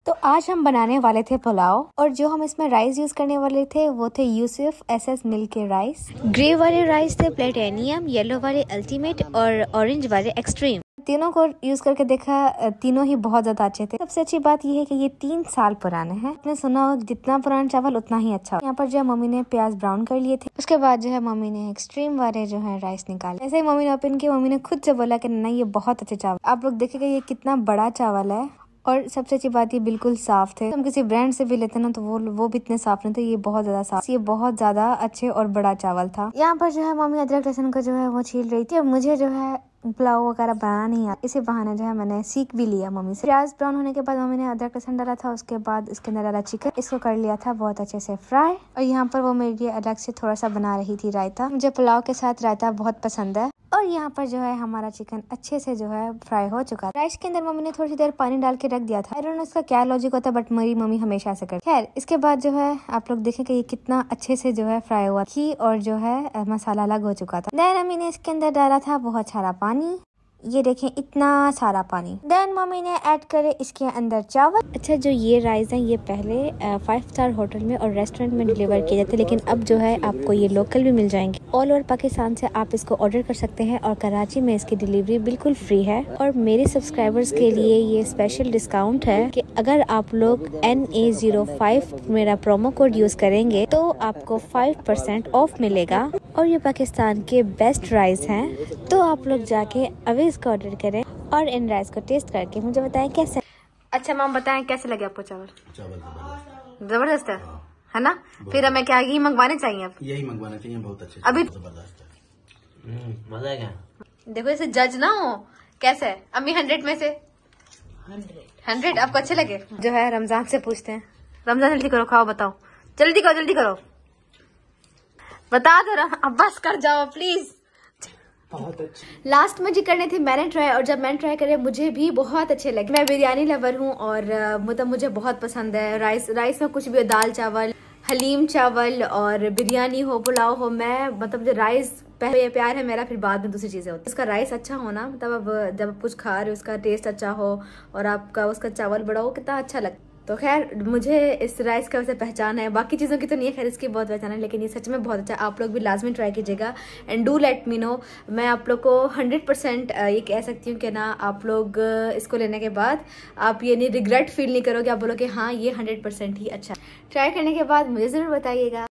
तो आज हम बनाने वाले थे पुलाव, और जो हम इसमें राइस यूज करने वाले थे वो थे यूसुफ एसएस मिल के राइस। ग्रे वाले राइस थे प्लेटेनियम, येलो वाले अल्टीमेट और ऑरेंज वाले एक्सट्रीम। तीनों को यूज करके देखा, तीनों ही बहुत ज्यादा अच्छे थे। सबसे अच्छी बात ये है कि ये 3 साल पुराने हैं। आपने सुना हो जितना पुराना चावल उतना ही अच्छा। यहाँ पर जो है मम्मी ने प्याज ब्राउन कर लिए थे। उसके बाद जो है मम्मी ने एक्सट्रीम वाले जो है राइस निकाले। ऐसे ही मम्मी ने ओपन किया। मम्मी ने खुद से बोला कि नहीं ये बहुत अच्छे चावल। आप लोग देखेगा ये कितना बड़ा चावल है, और सबसे अच्छी बात ये बिल्कुल साफ थे। हम किसी ब्रांड से भी लेते ना तो वो भी इतने साफ नहीं थे, ये बहुत ज्यादा साफ। ये बहुत ज्यादा अच्छे और बड़ा चावल था। यहाँ पर जो है मम्मी अदरक लहसुन को जो है वो छील रही थी। और मुझे जो है पुलाव वगैरह बनाना नहीं आता, इसी बहाने जो है मैंने सीख भी लिया मम्मी से। प्याज ब्राउन होने के बाद मम्मी ने अदरक लहसुन डाला था। उसके बाद इसके अंदर डाला चिकन, इसको कर लिया था बहुत अच्छे से फ्राई। और यहाँ पर वो मेरे लिए अलग से थोड़ा सा बना रही थी रायता। मुझे पुलाव के साथ रायता बहुत पसंद है। और यहाँ पर जो है हमारा चिकन अच्छे से जो है फ्राई हो चुका है। राइस के अंदर मम्मी ने थोड़ी सी देर पानी डाल के रख दिया था। आई डोंट नो इसका क्या लॉजिक होता है, बट मेरी मम्मी हमेशा ऐसे करती है। खैर इसके बाद जो है आप लोग देखेंगे ये कितना अच्छे से जो है फ्राई हुआ। घी और जो है मसाला अलग हो चुका था। देन मम्मी ने इसके अंदर डाला था बहुत सारा पानी। ये देखें इतना सारा पानी। देन मम्मी ने ऐड करे इसके अंदर चावल। अच्छा, जो ये राइस है ये पहले 5 स्टार होटल में और रेस्टोरेंट में डिलीवर किए जाते, लेकिन अब जो है आपको ये लोकल भी मिल जाएंगे। ऑल ओवर पाकिस्तान से आप इसको ऑर्डर कर सकते हैं, और कराची में इसकी डिलीवरी बिल्कुल फ्री है। और मेरे सब्सक्राइबर्स के लिए ये स्पेशल डिस्काउंट है कि अगर आप लोग NA05 मेरा प्रोमो कोड यूज करेंगे तो आपको 5% ऑफ मिलेगा। और ये पाकिस्तान के बेस्ट राइस हैं, तो आप लोग जाके अभी इसको ऑर्डर करें और इन राइस को टेस्ट करके मुझे बताएं कैसे। अच्छा मैम बताएं कैसे लगे आपको चावल? चावल जबरदस्त है ना? फिर हमें क्या यही मंगवाने चाहिए? अब यही मंगवाना चाहिए, बहुत अच्छे अभी जबरदस्त है। मजा है क्या? देखो इसे जज ना हो कैसे है। अम्मी 100 में से 100 आपको अच्छे लगे? जो है रमजान से पूछते हैं। रमजान जल्दी करो, खाओ, बताओ, जल्दी करो जल्दी करो, बता दो। अब बस कर जाओ प्लीज। बहुत अच्छे। लास्ट में जी करने थे मैंने ट्राई, और जब मैंने ट्राई करे मुझे भी बहुत अच्छे लगे। मैं बिरयानी लवर हूँ और मतलब मुझे बहुत पसंद है राइस में कुछ भी हो, दाल चावल, हलीम चावल और बिरयानी हो, पुलाव हो। मैं मतलब मुझे राइस पहले प्यार है मेरा, फिर बाद में दूसरी चीजें होती है। उसका राइस अच्छा होना मतलब अब जब आप कुछ खा रहे हो उसका टेस्ट अच्छा हो और आपका उसका चावल बड़ा हो, कितना अच्छा लगता है। तो खैर मुझे इस राइस का वैसे पहचान है, बाकी चीज़ों की तो नहीं है, खैर इसकी बहुत पहचान है, लेकिन ये सच में बहुत अच्छा। आप लोग भी लाजमी ट्राई कीजिएगा and do let me know. मैं आप लोग को 100% ये कह सकती हूँ कि ना आप लोग इसको लेने के बाद आप ये नहीं रिग्रेट फील नहीं करोगे। आप बोलोगे हाँ ये 100% ही अच्छा। ट्राई करने के बाद मुझे ज़रूर बताइएगा।